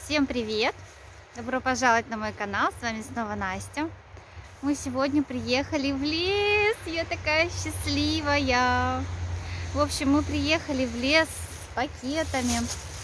Всем привет! Добро пожаловать на мой канал, с вами снова Настя. Мы сегодня приехали в лес, я такая счастливая. В общем, мы приехали в лес с пакетами,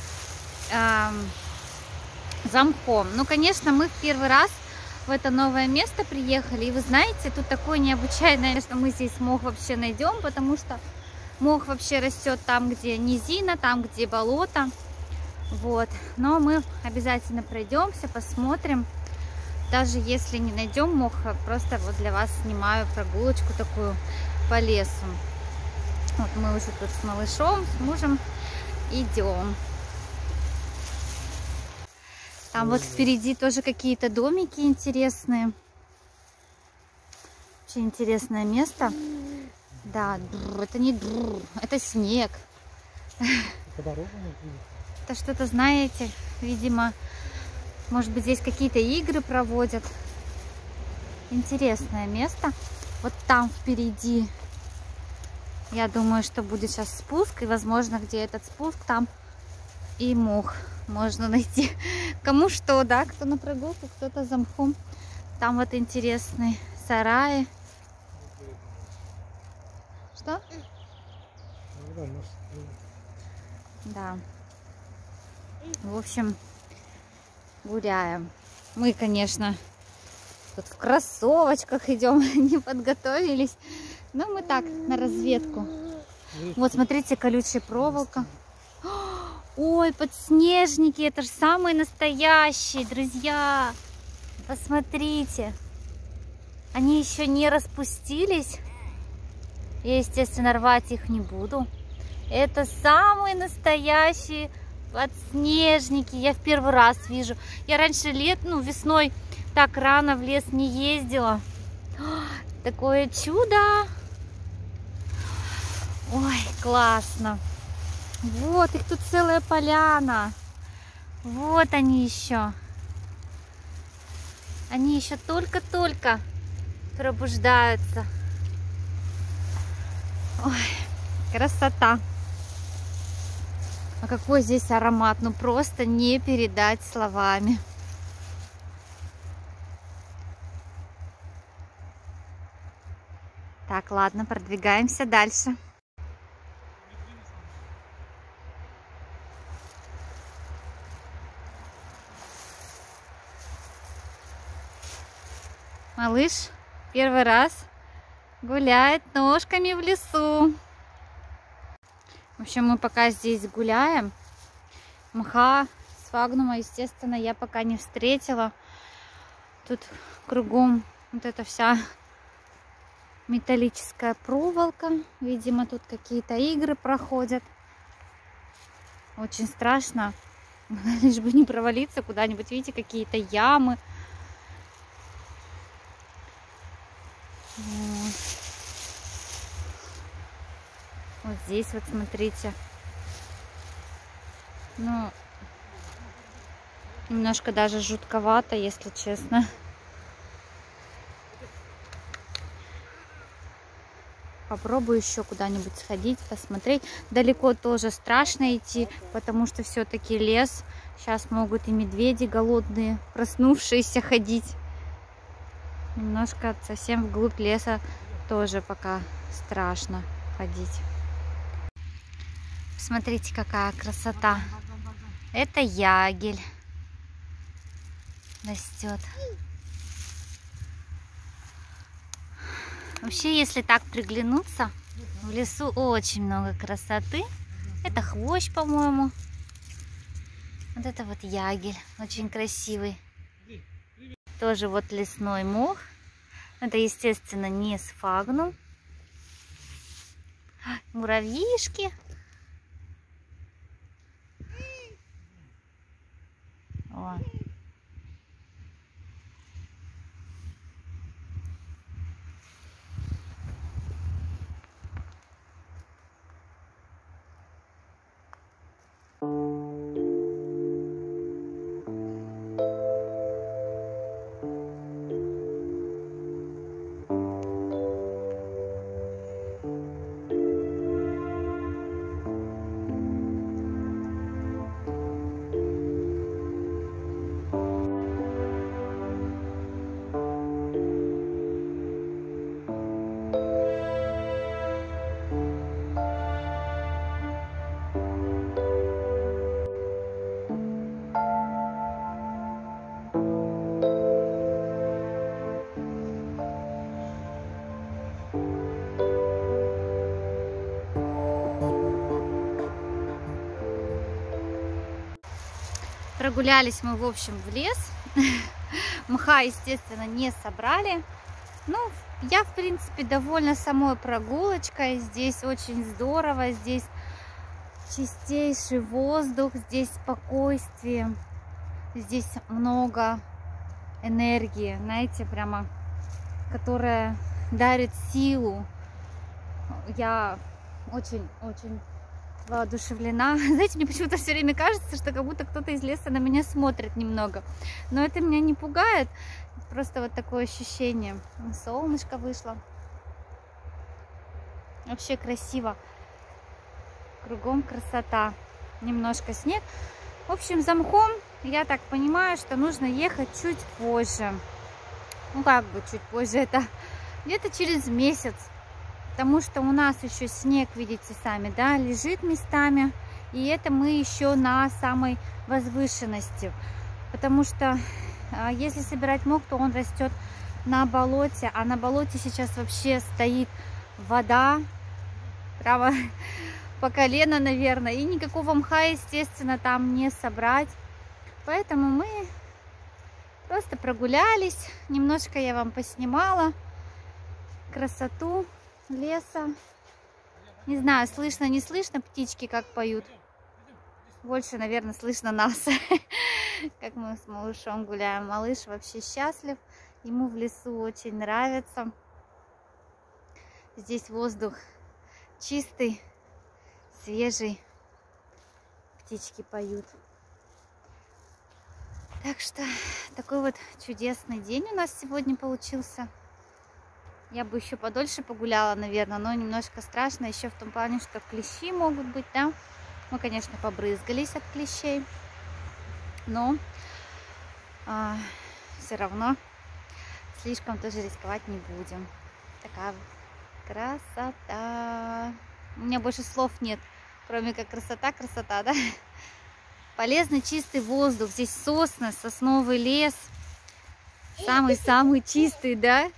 за мхом. Ну, конечно, мы в первый раз в это новое место приехали. И вы знаете, тут такое необычайное, что мы здесь мох вообще найдем, потому что мох вообще растет там, где низина, там, где болото. Вот, но мы обязательно пройдемся, посмотрим. Даже если не найдем мох, просто вот для вас снимаю прогулочку такую по лесу. Вот мы уже тут с малышом, с мужем идем. Там вот впереди тоже какие-то домики интересные. Очень интересное место. Да, это не это снег. Это что-то, знаете, видимо, может быть, здесь какие-то игры проводят. Интересное место. Вот там впереди, я думаю, что будет сейчас спуск. И, возможно, где этот спуск, там и мох можно найти. Кому что, да? Кто на прогулку, кто-то за мхом. Там вот интересные сараи. Что? Да. В общем, гуляем. Мы, конечно, тут в кроссовочках идем, не подготовились. Но мы так, на разведку. Вот, смотрите, колючая проволока. Ой, подснежники, это же самые настоящие, друзья. Посмотрите. Они еще не распустились. Я, естественно, рвать их не буду. Это самые настоящие подснежники. Я в первый раз вижу. Я раньше весной так рано в лес не ездила. Такое чудо. Ой, классно. Вот, их тут целая поляна. Вот они еще. Они еще только-только пробуждаются. Ой, красота. А какой здесь аромат, ну просто не передать словами. Так, ладно, продвигаемся дальше. Малыш первый раз гуляет ножками в лесу. В общем, мы пока здесь гуляем. Мха, сфагнума, естественно, я пока не встретила. Тут кругом вот эта вся металлическая проволока. Видимо, тут какие-то игры проходят. Очень страшно. Лишь бы не провалиться куда-нибудь. Видите, какие-то ямы. Вот. Вот здесь вот смотрите. Ну, немножко даже жутковато, если честно. Попробую еще куда-нибудь сходить, посмотреть. Далеко тоже страшно идти, потому что все-таки лес. Сейчас могут и медведи голодные, проснувшиеся, ходить. Немножко совсем вглубь леса тоже пока страшно ходить. Смотрите, какая красота. Это ягель растет. Вообще, если так приглянуться, в лесу очень много красоты. Это хвощ, по-моему. Вот это вот ягель, очень красивый. Тоже вот лесной мох. Это, естественно, не сфагнум. Муравьишки. О. Прогулялись мы, в общем, в лес. Мха, естественно, не собрали. Ну, я, в принципе, довольна самой прогулочкой. Здесь очень здорово. Здесь чистейший воздух, здесь спокойствие. Здесь много энергии, знаете, прямо, которая дарит силу. Я очень воодушевлена. Знаете, мне почему-то все время кажется, что как будто кто-то из леса на меня смотрит немного. Но это меня не пугает. Просто вот такое ощущение. Солнышко вышло. Вообще красиво. Кругом красота. Немножко снег. В общем, за мхом, я так понимаю, что нужно ехать чуть позже. Ну, как бы чуть позже. Это где-то через месяц. Потому что у нас еще снег, видите сами, да, лежит местами. И это мы еще на самой возвышенности. Потому что если собирать мох, то он растет на болоте. А на болоте сейчас вообще стоит вода. Прямо по колено, наверное. И никакого мха, естественно, там не собрать. Поэтому мы просто прогулялись. Немножко я вам поснимала красоту леса. Не знаю, слышно, не слышно птички, как поют. Больше, наверное, слышно нас, как мы с малышом гуляем. Малыш вообще счастлив. Ему в лесу очень нравится. Здесь воздух чистый, свежий. Птички поют. Так что такой вот чудесный день у нас сегодня получился. Я бы еще подольше погуляла, наверное, но немножко страшно еще в том плане, что клещи могут быть, да. Мы, конечно, побрызгались от клещей, но все равно слишком тоже рисковать не будем. Такая красота. У меня больше слов нет, кроме как красота, красота, да. Полезный чистый воздух. Здесь сосны, сосновый лес. Самый-самый чистый, да.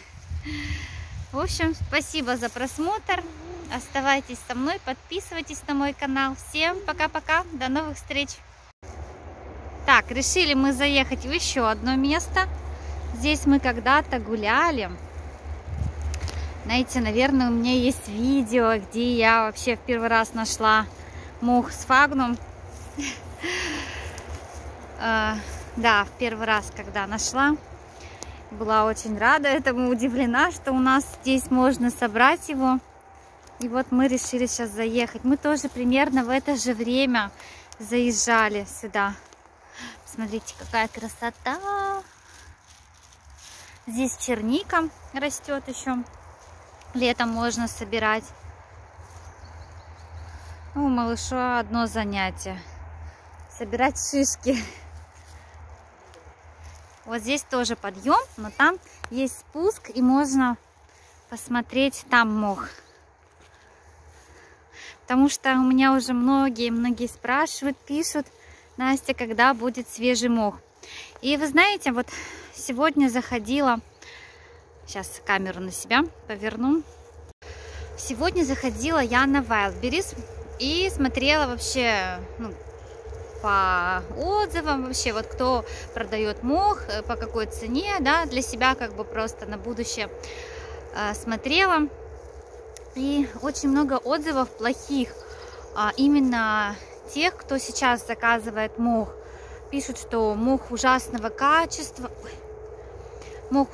В общем, спасибо за просмотр. Оставайтесь со мной, подписывайтесь на мой канал. Всем пока-пока, до новых встреч. Так, решили мы заехать в еще одно место. Здесь мы когда-то гуляли. Знаете, наверное, у меня есть видео, где я вообще в первый раз нашла мох сфагнум. Да, в первый раз, когда нашла. Была очень рада этому, удивлена, что у нас здесь можно собрать его. И вот мы решили сейчас заехать. Мы тоже примерно в это же время заезжали сюда. Смотрите, какая красота. Здесь черника растет еще. Летом можно собирать. Ну, у малыша одно занятие. Собирать шишки. Вот здесь тоже подъем, но там есть спуск, и можно посмотреть там мох. Потому что у меня уже многие спрашивают, пишут: Настя, когда будет свежий мох? И вы знаете, вот сегодня заходила, сейчас камеру на себя поверну. Сегодня заходила я на Wildberries и смотрела вообще, ну, по отзывам вообще, вот кто продает мох, по какой цене, да, для себя как бы просто на будущее смотрела. И очень много отзывов плохих, именно тех, кто сейчас заказывает мох. Пишут, что мох ужасного качества, мох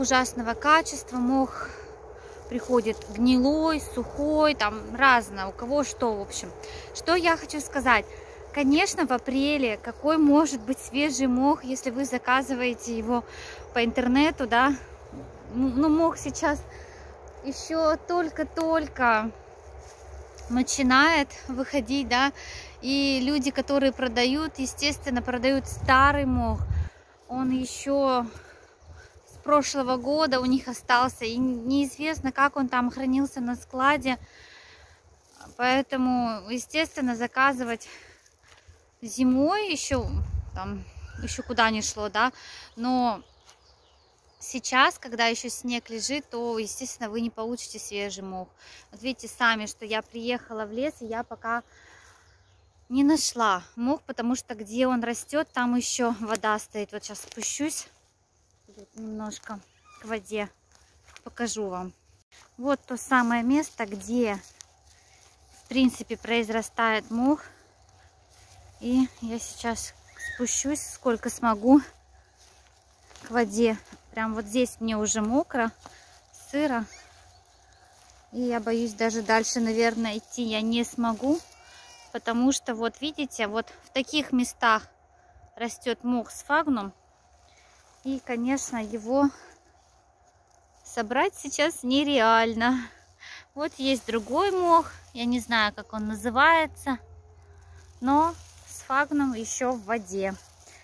приходит гнилой, сухой, там разное, у кого что, в общем. Что я хочу сказать. Конечно, в апреле какой может быть свежий мох, если вы заказываете его по интернету, да? Ну, мох сейчас еще только-только начинает выходить, да? И люди, которые продают, естественно, продают старый мох. Он еще с прошлого года у них остался, и неизвестно, как он там хранился на складе. Поэтому, естественно, заказывать зимой еще, там, еще куда ни шло, да, но сейчас, когда еще снег лежит, то, естественно, вы не получите свежий мох. Вот видите сами, что я приехала в лес, и я пока не нашла мох, потому что где он растет, там еще вода стоит. Вот сейчас спущусь немножко к воде, покажу вам. Вот то самое место, где в принципе произрастает мох. И я сейчас спущусь, сколько смогу, к воде. Прям вот здесь мне уже мокро, сыро. И я боюсь, даже дальше, наверное, идти я не смогу. Потому что, вот видите, вот в таких местах растет мох сфагнум. И, конечно, его собрать сейчас нереально. Вот есть другой мох. Я не знаю, как он называется. Но сфагнум еще в воде.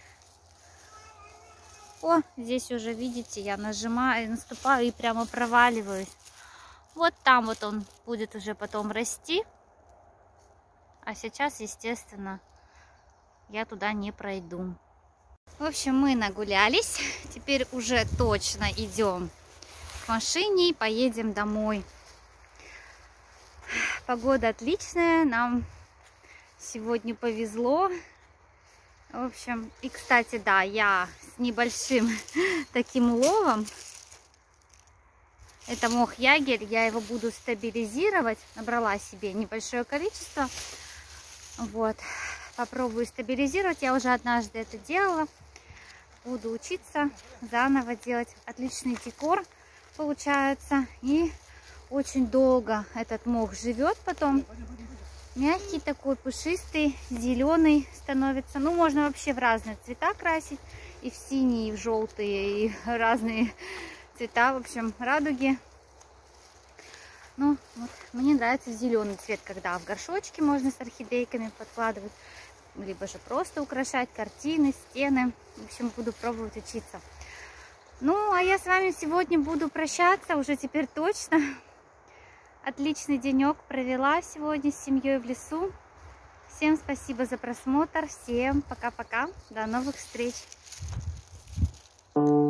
О, здесь уже, видите, я нажимаю, наступаю и прямо проваливаюсь. Вот там вот он будет уже потом расти. А сейчас, естественно, я туда не пройду. В общем, мы нагулялись. Теперь уже точно идем к машине и поедем домой. Погода отличная. Нам сегодня повезло. В общем, и, кстати, да, я с небольшим таким уловом. Это мох ягель, я его буду стабилизировать. Набрала себе небольшое количество. Вот, попробую стабилизировать. Я уже однажды это делала. Буду учиться заново делать. Отличный декор получается. И очень долго этот мох живет потом. Мягкий такой, пушистый, зеленый становится. Ну, можно вообще в разные цвета красить. И в синие, и в желтые, и разные цвета, в общем, радуги. Ну, вот, мне нравится зеленый цвет, когда в горшочке можно с орхидейками подкладывать, либо же просто украшать картины, стены. В общем, буду пробовать учиться. Ну, а я с вами сегодня буду прощаться, уже теперь точно. Отличный денек провела сегодня с семьей в лесу. Всем спасибо за просмотр, всем пока-пока, до новых встреч.